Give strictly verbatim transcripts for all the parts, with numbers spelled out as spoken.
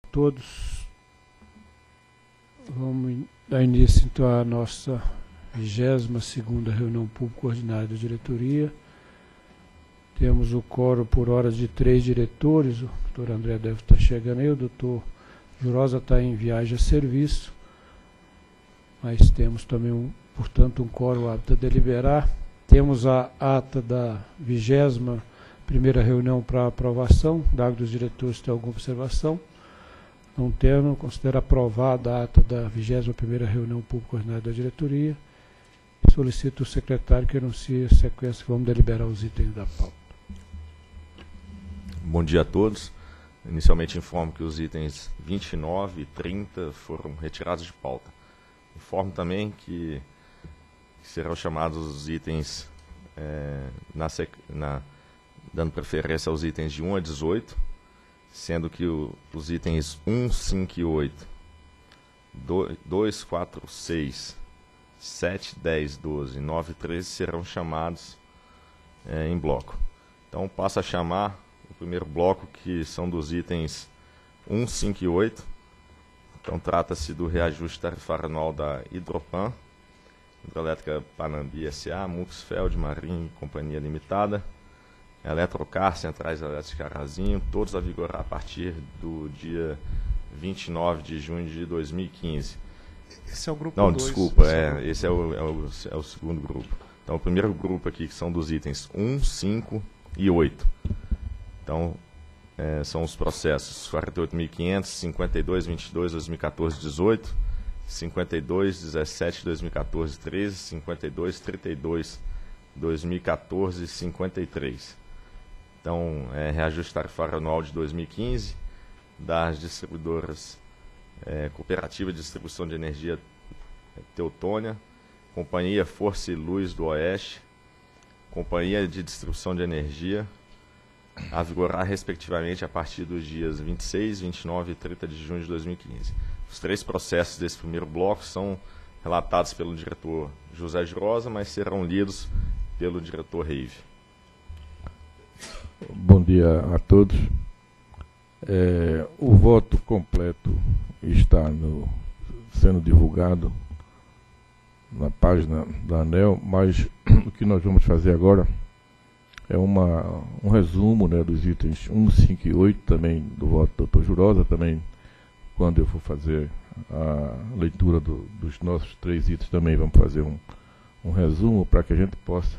todos. Vamos dar início então à nossa vigésima segunda reunião pública ordinária da diretoria. Temos o quórum por hora de três diretores. O doutor André deve estar chegando aí, o doutor Jurosa está em viagem a serviço. Mas temos também, um, portanto, um quórum apto a deliberar. Temos a ata da vigésima primeira reunião para aprovação. Dado dos diretores, tem alguma observação? Não tendo, considero aprovada a ata da vigésima primeira reunião pública ordinária da diretoria. Solicito o secretário que anuncie a sequência que vamos deliberar os itens da pauta. Bom dia a todos. Inicialmente informo que os itens vinte e nove e trinta foram retirados de pauta. Informo também que serão chamados os itens, é, na, na, dando preferência aos itens de um a dezoito, sendo que o, os itens um, cinco e oito, dois, quatro, seis, sete, dez, doze, nove e treze serão chamados é, em bloco. Então, passo a chamar o primeiro bloco, que são dos itens um, cinco e oito. Então, trata-se do reajuste tarifário anual da Hidropan, Hidrelétrica Panambi S A, Muxfeld, Marim, Companhia Limitada, Eletrocar, Centrais Elétricas Carazinho, todos a vigorar a partir do dia vinte e nove de junho de dois mil e quinze. Esse é o grupo Não, dois. desculpa, é, esse é o, é, o, é o segundo grupo. Então, o primeiro grupo aqui, que são dos itens um, cinco e oito. Então, é, são os processos quarenta e oito mil e quinhentos, cinquenta e dois, vinte e dois, dois mil e quatorze, dezoito, cinquenta e dois, dezessete, dois mil e quatorze, treze, cinquenta e dois, trinta e dois, dois mil e quatorze, cinquenta e três. Então, é reajuste tarifário anual de dois mil e quinze das distribuidoras é, Cooperativa de Distribuição de Energia Teutônia, Companhia Força e Luz do Oeste, Companhia de Distribuição de Energia, a vigorar respectivamente a partir dos dias vinte e seis, vinte e nove e trinta de junho de dois mil e quinze. Os três processos desse primeiro bloco são relatados pelo diretor José Jurosa, mas serão lidos pelo diretor Reive. Bom dia a todos. É, o voto completo está no, sendo divulgado na página da ANEEL, mas o que nós vamos fazer agora é uma, um resumo, né, dos itens um, cinco e oito, também do voto do doutor Jurosa, também quando eu for fazer a leitura do, dos nossos três itens, também vamos fazer um, um resumo para que a gente possa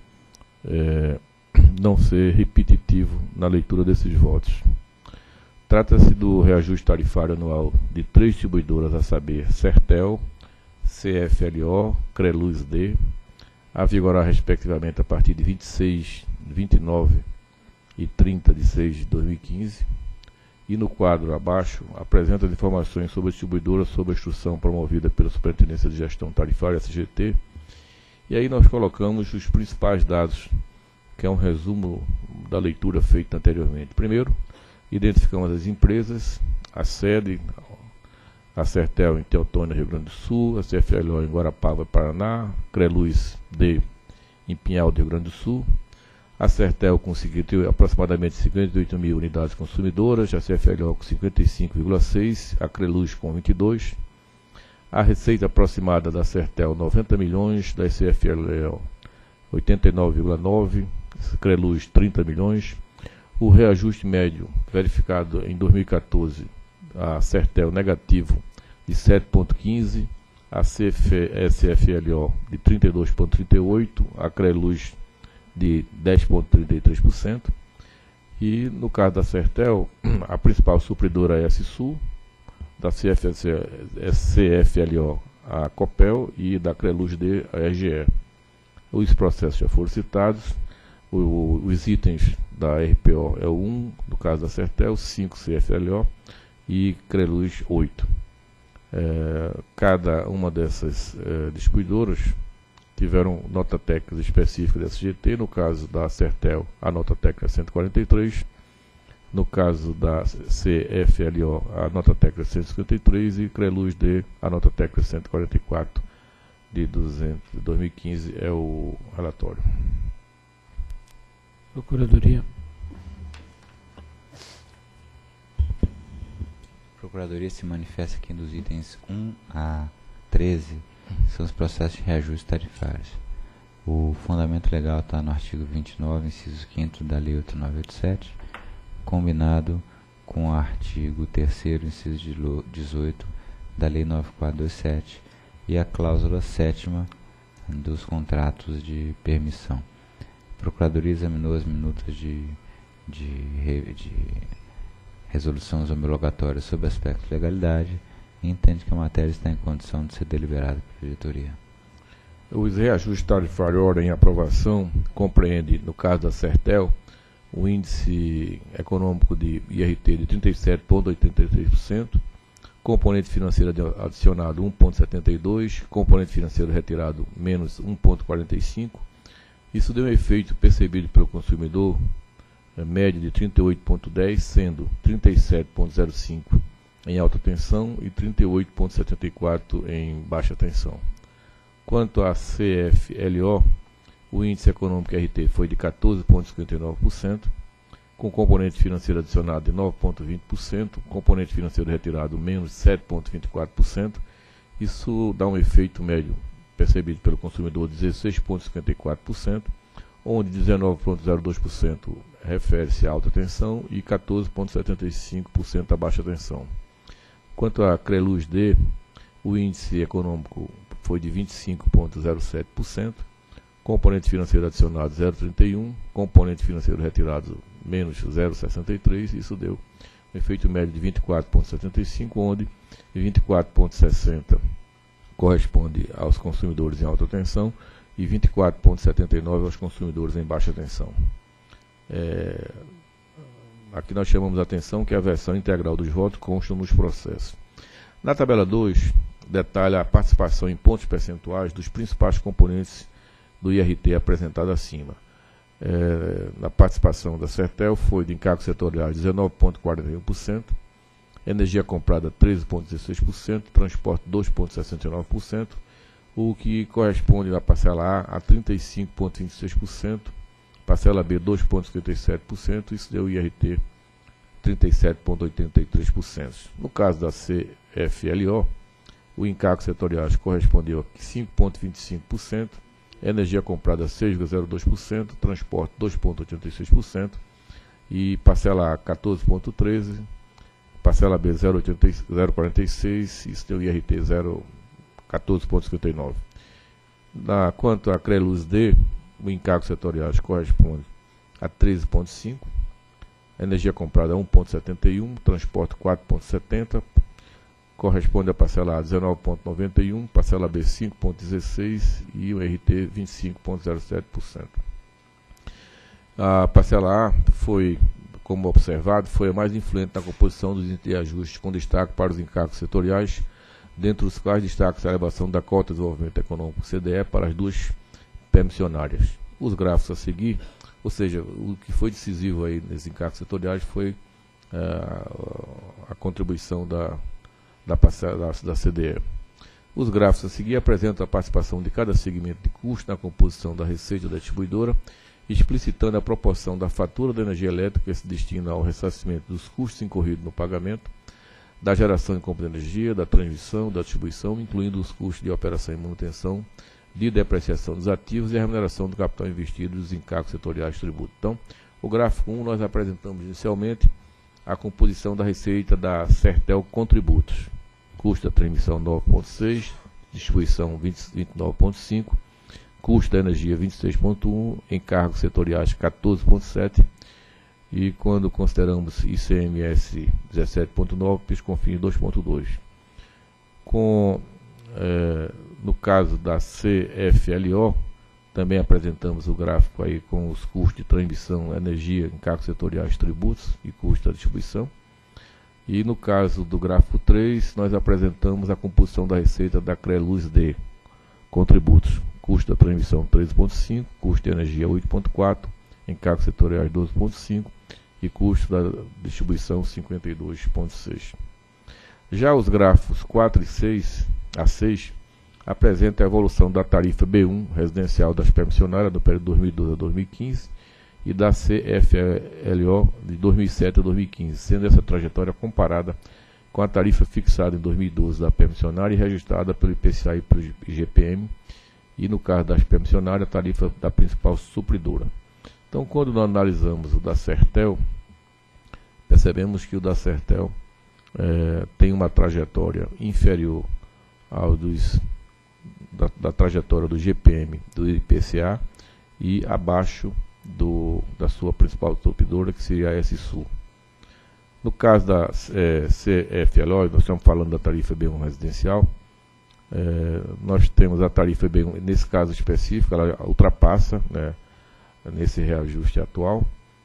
é, não ser repetitivo na leitura desses votos. Trata-se do reajuste tarifário anual de três distribuidoras, a saber, Sertel, C F L O, Creluz D, a vigorar respectivamente a partir de vinte e seis, vinte e nove e trinta de seis de dois mil e quinze. E no quadro abaixo apresenta as informações sobre a distribuidora sob a instrução promovida pela Superintendência de Gestão Tarifária, S G T. E aí nós colocamos os principais dados, que é um resumo da leitura feita anteriormente. Primeiro, identificamos as empresas, a sede, a Sertel em Teutônia, Rio Grande do Sul, a C F L O em Guarapava, Paraná, Creluz D em Pinhal, do Rio Grande do Sul, a Sertel com aproximadamente cinquenta e oito mil unidades consumidoras, a C F L O com cinquenta e cinco vírgula seis, a Creluz com vinte e dois, a receita aproximada da Sertel noventa milhões, da C F L O oitenta e nove vírgula nove, Creluz trinta milhões, o reajuste médio verificado em dois mil e quatorze, a Sertel negativo de sete vírgula quinze, a C F L O de trinta e dois vírgula trinta e oito, a Creluz de dez vírgula trinta e três por cento. E no caso da Sertel, a principal supridora é a S-Sul, da C F L O a Copel e da Creluz D a R G E. Os processos já foram citados, o, os itens da R P O é o um, no caso da Sertel, cinco C F L O e Creluz oito. É, cada uma dessas é, distribuidoras tiveram nota técnica específica da S G T. No caso da Sertel, a nota técnica é cento e quarenta e três, no caso da C F L O, a nota técnica é cento e cinquenta e três e Creluz D, a nota técnica é cento e quarenta e quatro de duzentos, de dois mil e quinze é o relatório. Procuradoria. Procuradoria se manifesta aqui nos itens um a treze, são os processos de reajuste tarifários. O fundamento legal está no artigo vinte e nove, inciso quinto da Lei oito mil novecentos e oitenta e sete, combinado com o artigo terceiro, inciso dezoito da Lei nove mil quatrocentos e vinte e sete e a cláusula sétima dos contratos de permissão. A Procuradoria examinou as minutas de, de, de resoluções homologatórias sob aspecto de legalidade e entende que a matéria está em condição de ser deliberada pela diretoria. Os reajustes tarifários ordem em aprovação compreende, no caso da Sertel, o índice econômico de I R T de trinta e sete vírgula oitenta e três por cento, componente financeiro adicionado um vírgula setenta e dois por cento, componente financeiro retirado menos um vírgula quarenta e cinco por cento. Isso deu um efeito percebido pelo consumidor, é, média de trinta e oito vírgula dez por cento, sendo trinta e sete vírgula zero cinco por cento em alta tensão e trinta e oito vírgula setenta e quatro por cento em baixa tensão. Quanto à C F L O, o índice econômico R T foi de quatorze vírgula cinquenta e nove por cento, com componente financeiro adicionado de nove vírgula vinte por cento, componente financeiro retirado menos sete vírgula vinte e quatro por cento. Isso dá um efeito médio percebido pelo consumidor de dezesseis vírgula cinquenta e quatro por cento, onde dezenove vírgula zero dois por cento refere-se à alta tensão e quatorze vírgula setenta e cinco por cento à baixa tensão. Quanto à CRELUZ D, o índice econômico foi de vinte e cinco vírgula zero sete por cento, componente financeiro adicionado zero vírgula trinta e um, componente financeiro retirado menos zero vírgula sessenta e três, isso deu um efeito médio de vinte e quatro vírgula setenta e cinco, onde vinte e quatro vírgula sessenta corresponde aos consumidores em alta tensão e vinte e quatro vírgula setenta e nove aos consumidores em baixa tensão. É, aqui nós chamamos a atenção que a versão integral dos votos consta nos processos. Na tabela dois, detalha a participação em pontos percentuais dos principais componentes do I R T apresentado acima. É, na participação da Sertel foi de encargos setoriais dezenove vírgula quarenta e um por cento, energia comprada treze vírgula dezesseis por cento, transporte dois vírgula sessenta e nove por cento, o que corresponde na parcela A a trinta e cinco vírgula vinte e seis por cento, parcela B dois vírgula cinquenta e sete por cento, isso deu I R T trinta e sete vírgula oitenta e três por cento. No caso da C F L O, o encargo setoriais correspondeu a cinco vírgula vinte e cinco por cento, energia comprada seis vírgula zero dois por cento, transporte dois vírgula oitenta e seis por cento e parcela A quatorze vírgula treze por cento, parcela B zero vírgula quarenta e seis por cento, isso deu I R T quatorze vírgula cinquenta e nove por cento. Na, quanto à CRELUZ D, o encargo setoriais corresponde a treze vírgula cinco por cento, energia comprada um vírgula setenta e um por cento, transporte quatro vírgula setenta por cento, corresponde a parcela A dezenove vírgula noventa e um por cento, parcela B cinco vírgula dezesseis por cento e o R T vinte e cinco vírgula zero sete por cento. A parcela A foi, como observado, foi a mais influente na composição dos índices de ajuste, com destaque para os encargos setoriais, dentre os quais destaca-se a elevação da cota de desenvolvimento econômico C D E para as duas permissionárias. Os gráficos a seguir, ou seja, o que foi decisivo aí nesses encargos setoriais foi uh, a contribuição da Da, da, da C D E. Os gráficos a seguir apresentam a participação de cada segmento de custo na composição da receita da distribuidora, explicitando a proporção da fatura da energia elétrica que se destina ao ressarcimento dos custos incorridos no pagamento, da geração e compra de energia, da transmissão, da distribuição, incluindo os custos de operação e manutenção, de depreciação dos ativos e a remuneração do capital investido dos encargos setoriais de tributo. Então, o gráfico um nós apresentamos inicialmente a composição da receita da Sertel Contributos. Custo da transmissão nove vírgula seis, distribuição vinte e nove vírgula cinco, custo da energia vinte e seis vírgula um, encargos setoriais quatorze vírgula sete e quando consideramos I C M S dezessete vírgula nove, PIS/COFINS dois vírgula dois. Com, é, no caso da C F L O, também apresentamos o gráfico aí com os custos de transmissão, energia, encargos setoriais, tributos e custo da distribuição. E no caso do gráfico três, nós apresentamos a composição da receita da CRELUZ D, contributos, custo da transmissão treze vírgula cinco, custo de energia oito vírgula quatro, encargos setoriais doze vírgula cinco e custo da distribuição cinquenta e dois vírgula seis. Já os gráficos quatro e seis a seis apresentam a evolução da tarifa B um residencial das permissionárias do período dois mil e doze a dois mil e quinze e da C F L O de dois mil e sete a dois mil e quinze, sendo essa trajetória comparada com a tarifa fixada em dois mil e doze da permissionária e registrada pelo I P C A e pelo I G P M, e no caso das permissionárias, a tarifa da principal supridora. Então, quando nós analisamos o da Sertel, percebemos que o da Sertel é, tem uma trajetória inferior ao dos, da, da trajetória do G P M, do I P C A, e abaixo do, da sua principal supridora, que seria a S-Sul. No caso da é, C F L O, nós estamos falando da tarifa B um residencial, é, nós temos a tarifa B um, nesse caso específico, ela ultrapassa, né, nesse reajuste atual,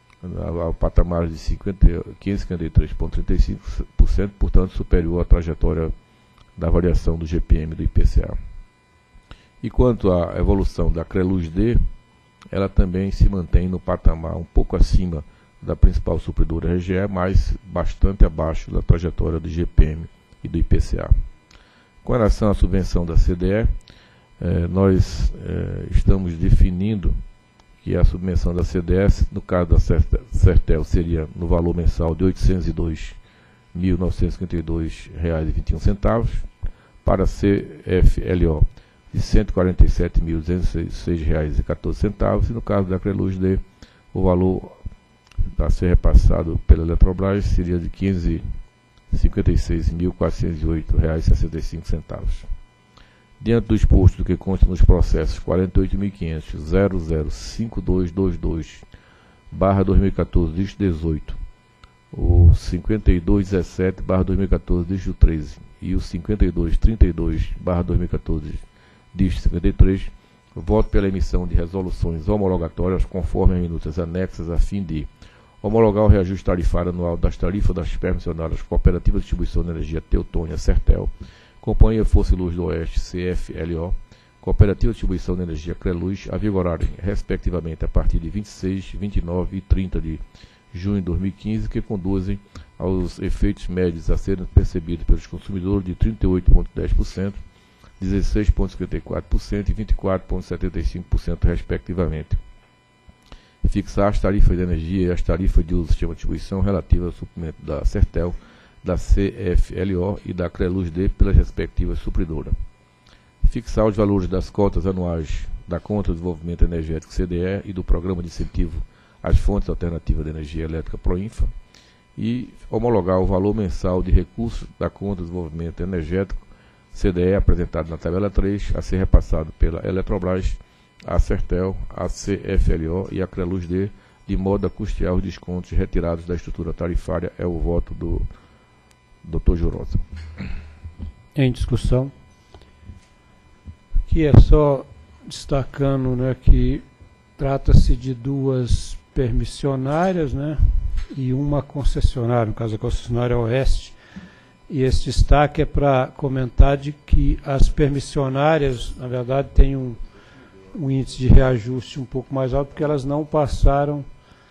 ao patamar de quinhentos e cinquenta e três vírgula trinta e cinco por cento, portanto superior à trajetória da variação do G P M e do I P C A. E quanto à evolução da Creluz D, ela também se mantém no patamar um pouco acima da principal supridora R G E, mas bastante abaixo da trajetória do G P M e do I P C A. Com relação à subvenção da C D E, eh, nós eh, estamos definindo que a subvenção da C D E, no caso da Sertel, seria no valor mensal de oitocentos e dois mil novecentos e cinquenta e dois reais e vinte e um centavos, para a C F L O de cento e quarenta e sete mil duzentos e seis reais e quatorze centavos, e no caso da Creluz D, o valor a ser repassado pela Eletrobras seria de quinhentos e cinquenta e seis mil quatrocentos e oito reais e sessenta e cinco centavos. Diante do exposto do que consta nos processos quarenta e oito mil quinhentos ponto zero zero cinco dois dois dois barra dois mil e quatorze, dígito dezoito, o cinquenta e dois dezessete barra dois mil e quatorze, dígito treze, e o cinquenta e dois trinta e dois barra dois mil e quatorze, dígito cinquenta e três, voto pela emissão de resoluções homologatórias conforme as minutas anexas, a fim de homologar o reajuste tarifário anual das tarifas das permissionárias Cooperativa de Distribuição de Energia Teutônia Sertel, Companhia Força e Luz do Oeste C F L O, Cooperativa de Distribuição de Energia Creluz, a vigorarem respectivamente a partir de vinte e seis, vinte e nove e trinta de junho de dois mil e quinze, que conduzem aos efeitos médios a serem percebidos pelos consumidores de trinta e oito vírgula dez por cento, dezesseis vírgula cinquenta e quatro por cento e vinte e quatro vírgula setenta e cinco por cento respectivamente. Fixar as tarifas de energia e as tarifas de uso do sistema de distribuição relativas ao suprimento da Sertel, da C F L O e da Creluz D pelas respectivas supridoras. Fixar os valores das cotas anuais da Conta de Desenvolvimento Energético C D E e do Programa de Incentivo às Fontes Alternativas de Energia Elétrica Proinfa, e homologar o valor mensal de recursos da Conta de Desenvolvimento Energético C D E apresentado na tabela três, a ser repassado pela Eletrobras, a Sertel, a C F L O e a Creluz D, de modo a custear os descontos retirados da estrutura tarifária. É o voto do doutor Jurosa. Em discussão. Aqui é só destacando, né, que trata-se de duas permissionárias, né, e uma concessionária, no caso a concessionária Oeste. E esse destaque é para comentar de que as permissionárias, na verdade, têm um, um índice de reajuste um pouco mais alto, porque elas não passaram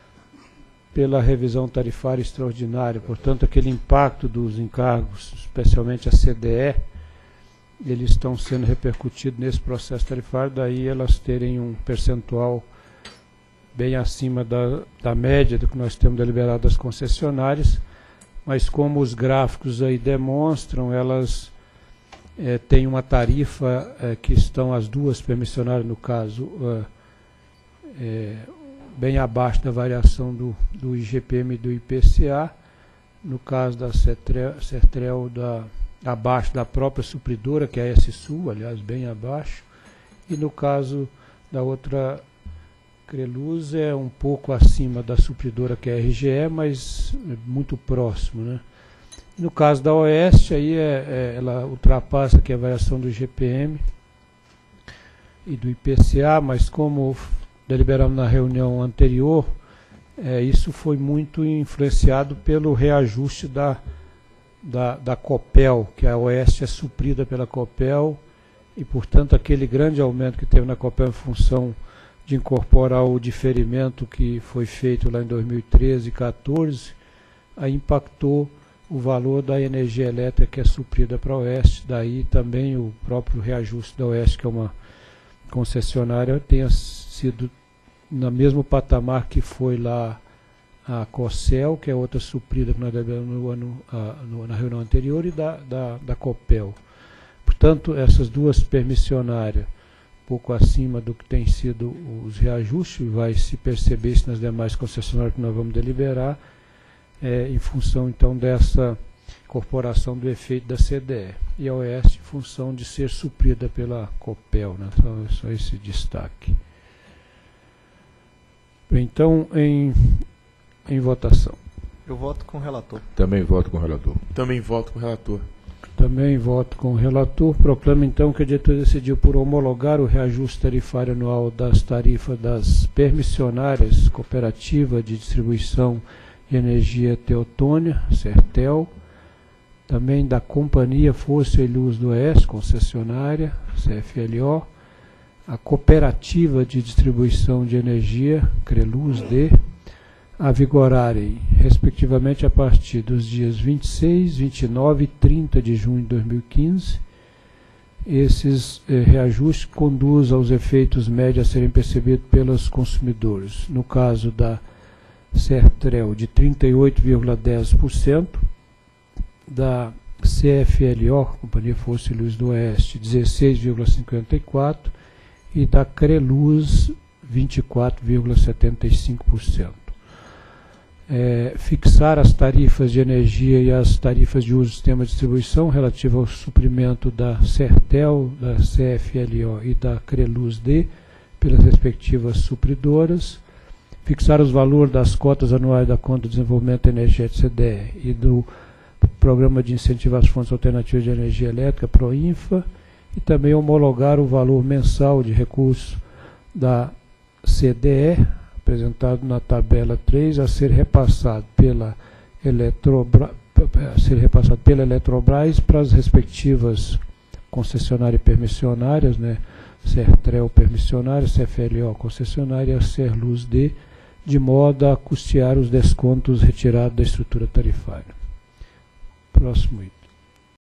pela revisão tarifária extraordinária. Portanto, aquele impacto dos encargos, especialmente a C D E, eles estão sendo repercutidos nesse processo tarifário, daí elas terem um percentual bem acima da, da média do que nós temos deliberado das concessionárias, mas como os gráficos aí demonstram, elas é, têm uma tarifa é, que estão as duas permissionárias, no caso, é, é, bem abaixo da variação do, do I G P M e do I P C A, no caso da Sertel, Sertel da, abaixo da própria supridora, que é a S-Sul, aliás, bem abaixo, e no caso da outra Creluz é um pouco acima da supridora, que é a R G E, mas muito próximo, né? No caso da Oeste, aí é, é, ela ultrapassa aqui a variação do G P M e do I P C A, mas como deliberamos na reunião anterior, é, isso foi muito influenciado pelo reajuste da, da, da Copel, que a Oeste é suprida pela Copel, e portanto aquele grande aumento que teve na Copel em função de incorporar o diferimento que foi feito lá em dois mil e treze e dois mil e quatorze, aí impactou o valor da energia elétrica que é suprida para a Oeste, daí também o próprio reajuste da Oeste, que é uma concessionária, tenha sido no mesmo patamar que foi lá a Cocel, que é outra suprida que nós devemos no ano, a, no, na reunião anterior, e da, da, da Copel. Portanto, essas duas permissionárias, pouco acima do que tem sido os reajustes, vai se perceber isso nas demais concessionárias que nós vamos deliberar, é, em função então dessa incorporação do efeito da C D E. E a Oeste em função de ser suprida pela Copel, né? Só, só esse destaque. Então, em, em votação. Eu voto com o relator. Também voto com o relator. Também voto com o relator. Também voto com o relator. Proclamo então que a diretoria decidiu por homologar o reajuste tarifário anual das tarifas das permissionárias Cooperativa de Distribuição de Energia Teotônia, Sertel, também da Companhia Força e Luz do Oeste, concessionária, C F L O, a Cooperativa de Distribuição de Energia, CRELUZ-D, a vigorarem, respectivamente, a partir dos dias vinte e seis, vinte e nove e trinta de junho de dois mil e quinze. Esses eh, reajustes conduzem aos efeitos médios a serem percebidos pelos consumidores. No caso da Sertrel, de trinta e oito vírgula dez por cento, da C F L O, Companhia Força e Luz do Oeste, dezesseis vírgula cinquenta e quatro por cento, e da CRELUZ, vinte e quatro vírgula setenta e cinco por cento. É, fixar as tarifas de energia e as tarifas de uso do sistema de distribuição relativa ao suprimento da Sertel, da C F L O e da CRELUZ-D pelas respectivas supridoras. Fixar os valores das cotas anuais da Conta de Desenvolvimento Energético C D E e do Programa de Incentivo às Fontes Alternativas de Energia Elétrica, PROINFA, e também homologar o valor mensal de recursos da C D E, apresentado na tabela três, a ser repassado pela Eletrobras, a ser repassado pela Eletrobras para as respectivas concessionárias e permissionárias, né? Sertrel permissionária, C F L O concessionária e a Serluz-D, de modo a custear os descontos retirados da estrutura tarifária. Próximo item.